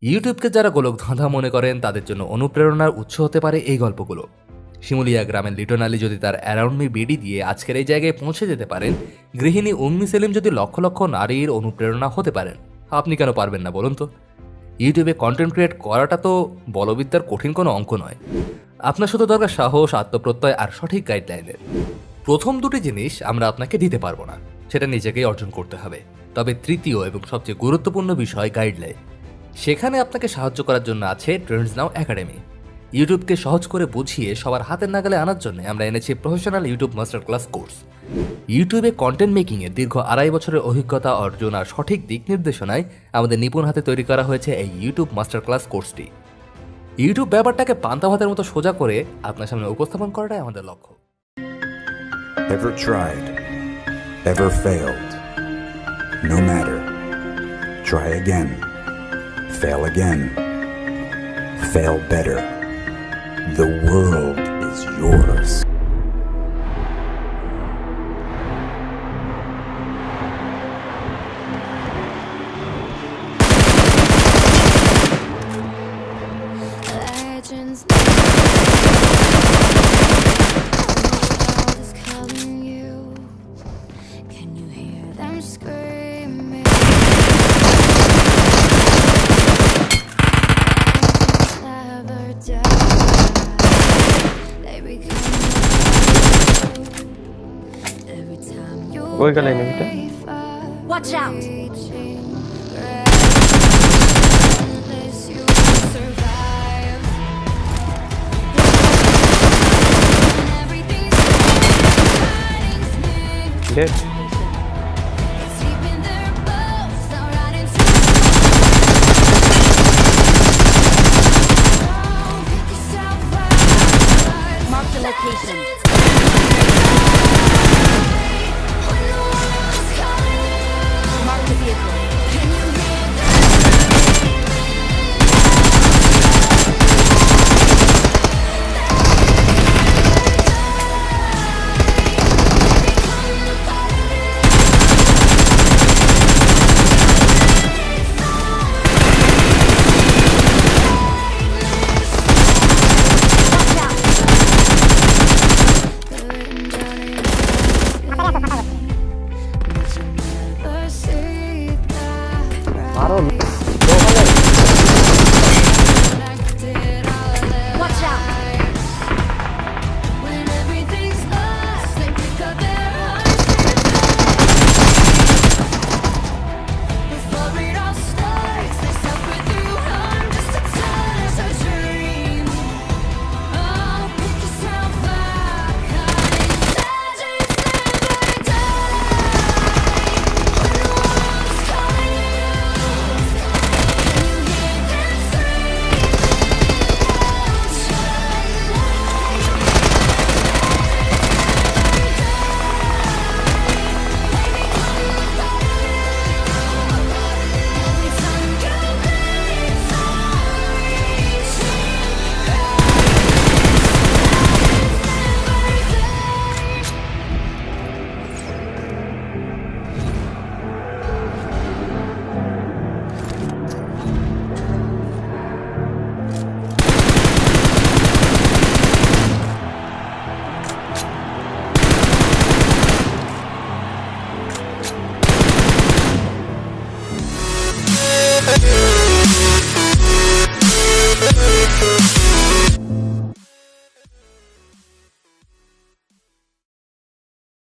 ইউটিউবকে যারা গোলক ধাঁধা মনে করেন তাদের জন্য অনুপ্রেরণার উৎস হতে পারে এই গল্পগুলো। শিমুলিয়া গ্রামের লিটন আলী যদি তার অ্যারাউন্ড মি বিডি দিয়ে আজকের এই জায়গায় পৌঁছে যেতে পারেন, গৃহিণী উম্মি সেলিম যদি লক্ষ লক্ষ নারীর অনুপ্রেরণা হতে পারেন, আপনি কেন পারবেন না বলুন তো? ইউটিউবে কন্টেন্ট ক্রিয়েট করাটা তো বলবিদ্যার কঠিন কোনো অঙ্ক নয়। আপনার শুধু দরকার সাহস, আত্মপ্রত্যয় আর সঠিক গাইডলাইনের। প্রথম দুটি জিনিস আমরা আপনাকে দিতে পারবো না, সেটা নিজেকেই অর্জন করতে হবে। তবে তৃতীয় এবং সবচেয়ে গুরুত্বপূর্ণ বিষয় গাইডলাইন। সেখানে আপনাকে সাহায্য করার জন্য আছে ট্রেন্ডস নাও একাডেমি। ইউটিউবকে সহজ করে বুঝিয়ে সবার হাতের নাগালে আনার জন্য আমরা এনেছি professional YouTube master class course. ইউটিউবে কন্টেন্ট মেকিংয়ের দীর্ঘ 2.5 বছরের অভিজ্ঞতা অর্জন আর সঠিক দিক নির্দেশনায় আমাদের নিপুণ হাতে তৈরি করা হয়েছে এই ইউটিউব মাস্টার ক্লাস কোর্সটি। ইউটিউব ব্যাপারটাকে পান্তা ভাতের মতো সোজা করে আপনার সামনে উপস্থাপন করাটাই আমাদের লক্ষ্য। Ever tried? Ever failed? No matter. Try again. Fail again. Fail better. The world is yours. Legends. Can you hear them screaming? Never die. They become every time you Watch out! unless you survive. Everything's Dead. deep in their bones, now right into pick yourself up. Mark the location.